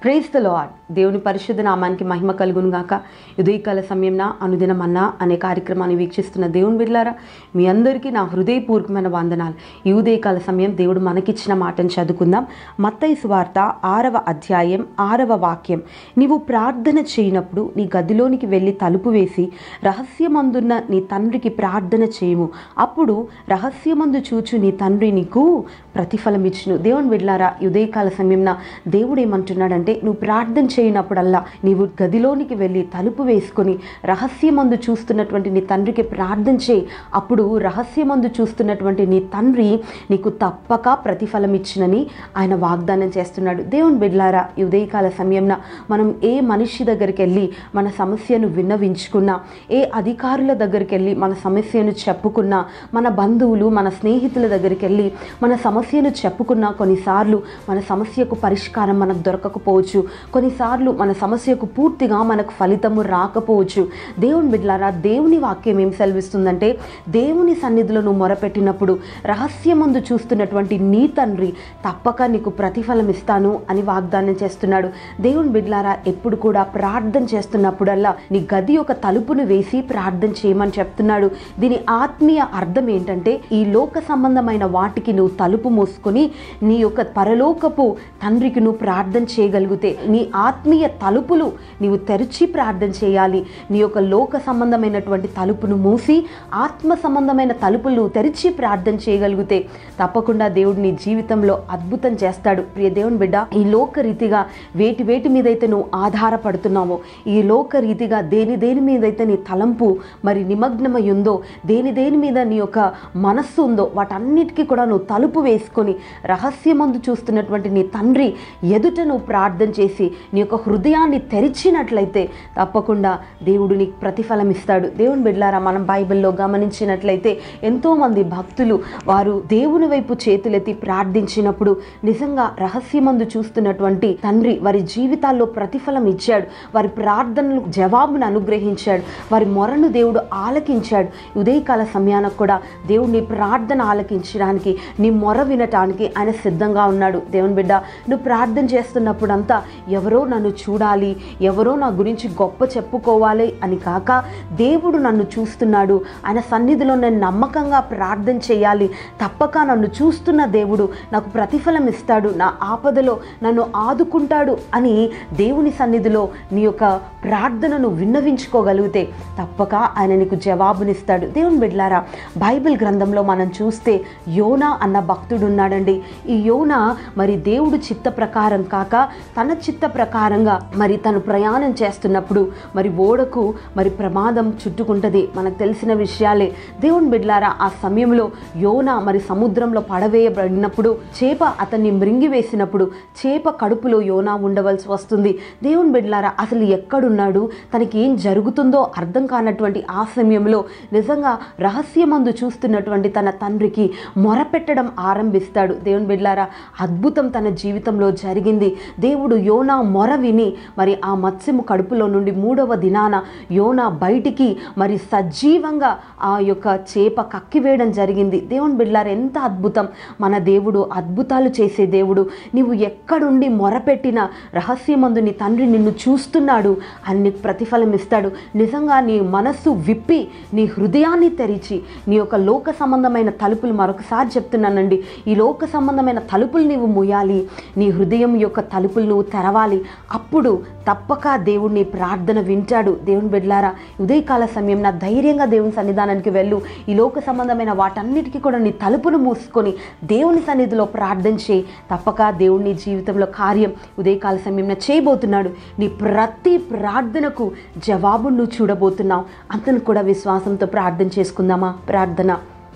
Praise the lord. దేవుని పరిశుద్ధ నామానికి మహిమ కలుగును గాక. ఉదయకాల సమయంన అనుదిన మన్నా అనే కార్యక్రమాన్ని వీక్షిస్తున్న దేవుని బిడ్డలారా, మీ అందరికీ నా హృదయపూర్వకమైన వందనాలు. ఈ ఉదయకాల సమయం దేవుడు మనకిచ్చిన మాటను చదువుకుందాం. మత్తయి సువార్త 6వ అధ్యాయం 6వ వాక్యం. నీవు ప్రార్థన చేయనప్పుడు నీ గదిలోనికి వెళ్ళి తలుపు వేసి రహస్యమందున్న నీ తండ్రికి ప్రార్థన చేయము, అప్పుడు రహస్యమందు చూచు నీ తండ్రి నీకు ప్రతిఫలం ఇచ్చును. దేవుని బిడ్డలారా, ఈ ఉదయకాల సమయంన దేవుడు ఏమంటున్నాడంటే, నువ్వు ప్రార్థన చేయనప్పుడల్లా నీవు గదిలోనికి వెళ్ళి తలుపు వేసుకొని రహస్యమందు చూస్తున్నటువంటి నీ తండ్రికి ప్రార్థన చేయి. అప్పుడు రహస్యమందు చూస్తున్నటువంటి నీ తండ్రి నీకు తప్పక ప్రతిఫలం ఇచ్చినని ఆయన వాగ్దానం చేస్తున్నాడు. దేవుని బిడ్డలారా, ఈ ఉదయకాల సమయంన మనం ఏ మనిషి దగ్గరికి వెళ్ళి మన సమస్యను విన్నవించుకున్నా, ఏ అధికారుల దగ్గరికి వెళ్ళి మన సమస్యను చెప్పుకున్నా, మన బంధువులు మన స్నేహితుల దగ్గరికి వెళ్ళి మన సమస్యను చెప్పుకున్నా, కొన్నిసార్లు మన సమస్యకు పరిష్కారం మనకు దొరకకపోవచ్చు, కొన్నిసార్లు మన సమస్యకు పూర్తిగా మనకు ఫలితము రాకపోవచ్చు. దేవుని బిడ్డలారా, దేవుని వాక్యం ఏం సెలవిస్తుందంటే, దేవుని సన్నిధిలో నువ్వు మొరపెట్టినప్పుడు రహస్యమందు చూస్తున్నటువంటి నీ తండ్రి తప్పక నీకు ప్రతిఫలం ఇస్తాను అని వాగ్దానం చేస్తున్నాడు. దేవుని బిడ్డలారా, ఎప్పుడు కూడా ప్రార్థన చేస్తున్నప్పుడల్లా నీ గది ఒక తలుపును వేసి ప్రార్థన చేయమని చెప్తున్నాడు. దీని ఆత్మీయ అర్థం ఏంటంటే, ఈ లోక సంబంధమైన వాటికి నువ్వు తలుపు మూసుకొని నీ యొక్క పరలోకపు తండ్రికి నువ్వు ప్రార్థన చేయగలిగితే, నీ ఆత్మీయ తలుపులు నీవు తెరిచి ప్రార్థన చేయాలి. నీ యొక్క లోక సంబంధమైనటువంటి తలుపును మూసి ఆత్మ సంబంధమైన తలుపులు తెరిచి ప్రార్థన చేయగలిగితే తప్పకుండా దేవుడు నీ జీవితంలో అద్భుతం చేస్తాడు. ప్రియ దేవుని బిడ్డ, ఈ లోక రీతిగా వేటి మీదైతే నువ్వు ఆధారపడుతున్నావో, ఈ లోక రీతిగా దేని మీదైతే నీ తలంపు మరి నిమగ్నమై ఉందో, దేని మీద నీ యొక్క మనస్సు ఉందో, వాటన్నిటికీ కూడా నువ్వు తలుపు వేసుకొని రహస్యమందు చూస్తున్నటువంటి నీ తండ్రి ఎదుట నువ్వు ప్రార్థన చేసి నీ యొక్క హృదయాన్ని తెరిచినట్లయితే తప్పకుండా దేవుడు నీకు ప్రతిఫలం ఇస్తాడు. దేవుని బిడ్డలారా, మనం బైబిల్లో గమనించినట్లయితే ఎంతోమంది భక్తులు వారు దేవుని వైపు చేతులెత్తి ప్రార్థించినప్పుడు నిజంగా రహస్యమందు చూస్తున్నటువంటి తండ్రి వారి జీవితాల్లో ప్రతిఫలం ఇచ్చాడు. వారి ప్రార్థనలకు జవాబును అనుగ్రహించాడు. వారి మొరను దేవుడు ఆలకించాడు. ఉదయకాల సమయానికి కూడా దేవుడు నీ ప్రార్థన ఆలకించడానికి, నీ మొర వినటానికి ఆయన సిద్ధంగా ఉన్నాడు. దేవుని బిడ్డ, నువ్వు ప్రార్థన చేస్తున్నప్పుడు అంతా ఎవరో నన్ను చూడాలి, ఎవరో నా గురించి గొప్ప చెప్పుకోవాలి అని కాక, దేవుడు నన్ను చూస్తున్నాడు, ఆయన సన్నిధిలో నేను నమ్మకంగా ప్రార్థన చేయాలి, తప్పక నన్ను చూస్తున్న దేవుడు నాకు ప్రతిఫలం ఇస్తాడు, నా ఆపదలో నన్ను ఆదుకుంటాడు అని దేవుని సన్నిధిలో నీ యొక్క ప్రార్థనను విన్నవించుకోగలిగితే తప్పక ఆయన నీకు జవాబునిస్తాడు. దేవుని బిడ్డలారా, బైబిల్ గ్రంథంలో మనం చూస్తే యోనా అన్న భక్తుడు ఉన్నాడండి. ఈ యోనా మరి దేవుడు చిత్త ప్రకారం కాక తన చిత్త ప్రకారంగా మరి తను ప్రయాణం చేస్తున్నప్పుడు మరి ఓడకు మరి ప్రమాదం చుట్టుకుంటది. మనకు తెలిసిన విషయాలే. దేవుని బిడ్డలారా, ఆ సమయంలో యోనా మరి సముద్రంలో పడవేయబడినప్పుడు చేప అతన్ని మృంగివేసినప్పుడు చేప కడుపులో యోనా ఉండవలసి వస్తుంది. దేవుని బిడ్డలారా, అసలు ఎక్కడున్నాడు, తనకి ఏం జరుగుతుందో అర్థం కానటువంటి ఆ సమయంలో నిజంగా రహస్యమందు చూస్తున్నటువంటి తన తండ్రికి మొరపెట్టడం ఆరంభిస్తాడు. దేవుని బిడ్డలారా, అద్భుతం తన జీవితంలో జరిగింది. దేవుడు యోనా మొర విని మరి ఆ మత్స్యము కడుపులో నుండి 3వ దినాన యోనా బయటికి మరి సజీవంగా ఆ యొక్క చేప కక్కివేయడం జరిగింది. దేవుని బిడ్డలారా, ఎంత అద్భుతం! మన దేవుడు అద్భుతాలు చేసే దేవుడు. నీవు ఎక్కడుండి మొరపెట్టిన రహస్యమందు నీ తండ్రి నిన్ను చూస్తున్నాడు, అని ప్రతిఫలం ఇస్తాడు. నిజంగా నీ మనస్సు విప్పి నీ హృదయాన్ని తెరిచి నీ యొక్క లోక సంబంధమైన తలుపులు, మరొకసారి చెప్తున్నానండి, ఈ లోక సంబంధమైన తలుపులు నీవు మూయాలి, నీ హృదయం యొక్క తలుపులు నువ్వు తెరవాలి. అప్పుడు తప్పక దేవుడు నీ ప్రార్థన వింటాడు. దేవుని బిడ్డలారా, ఉదయకాల సమయం నా ధైర్యంగా దేవుని సన్నిధానానికి వెళ్ళు. ఈ లోక సంబంధమైన వాటన్నిటికీ కూడా నీ తలుపును మూసుకొని దేవుని సన్నిధిలో ప్రార్థన చేయి. తప్పక దేవుడు నీ జీవితంలో కార్యం ఉదయకాల సమయం చేయబోతున్నాడు. నీ ప్రతి ప్రార్థనకు జవాబు నువ్వు చూడబోతున్నావు. అంతను కూడా విశ్వాసంతో ప్రార్థన చేసుకుందామా? ప్రార్థన.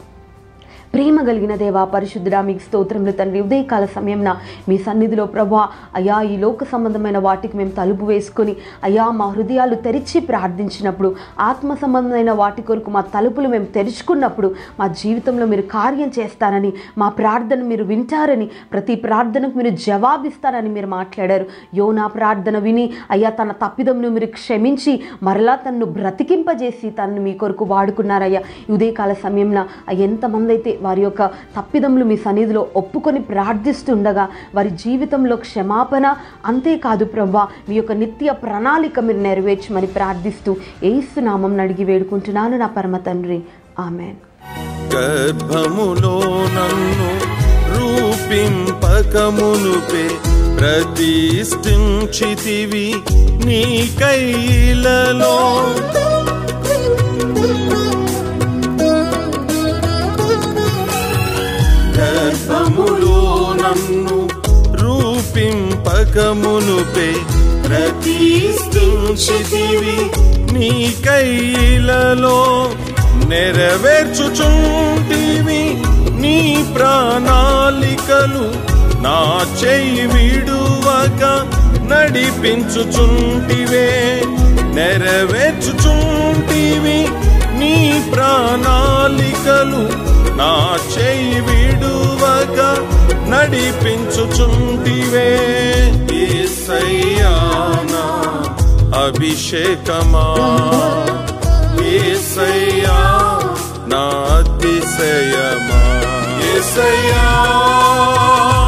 ప్రేమ కలిగిన దేవా, పరిశుద్ధుడా, మీకు స్తోత్రములు తండ్రి. ఉదయకాల సమయంన మీ సన్నిధిలో ప్రభా, అయ్యా ఈ లోక సంబంధమైన వాటికి మేము తలుపు వేసుకొని అయ్యా మా హృదయాలు తెరిచి ప్రార్థించినప్పుడు, ఆత్మ సంబంధమైన వాటి కొరకు మా తలుపులు మేము తెరుచుకున్నప్పుడు మా జీవితంలో మీరు కార్యం చేస్తారని, మా ప్రార్థన మీరు వింటారని, ప్రతి ప్రార్థనకు మీరు జవాబిస్తారని మీరు మాట్లాడారు. యోనా ప్రార్థన విని అయ్యా తన తప్పిదమును మీరు క్షమించి మరలా తనను బ్రతికింపజేసి తనను మీ కొరకు వాడుకున్నారయ్యా. ఉదయకాల సమయంన ఎంతమంది అయితే వారి యొక్క తప్పిదములు మీ సన్నిధిలో ఒప్పుకొని ప్రార్థిస్తుండగా వారి జీవితంలో క్షమాపణ, అంతేకాదు ప్రభువా మీ యొక్క నిత్య ప్రణాళిక మీరు నెరవేర్చమని ప్రార్థిస్తూ యేసు నామం అడిగి వేడుకుంటున్నాను నా పరమ తండ్రి, ఆమేన్. గర్భములో నన్ను రూపింపకమునుపే ప్రతిష్ఠించితివి నీ కైలలో, గర్భములో నన్ను రూపింపకమునుపే ప్రతిష్ఠించితివి నీ కైలలో, నెరవేర్చుచుంటివి నీ ప్రణాళికలు, నా చెయ్యి విడువక నడిపించుచుంటివే, నెరవేర్చుచుంటివి నీ ప్రణాళికలు, నా చెయ్యి విడువక నడిపించుచుంటివే. యేసయ్యా నా అభిషేకమా, యేసయ్యా నా అతిశయమా, యేసయ్యా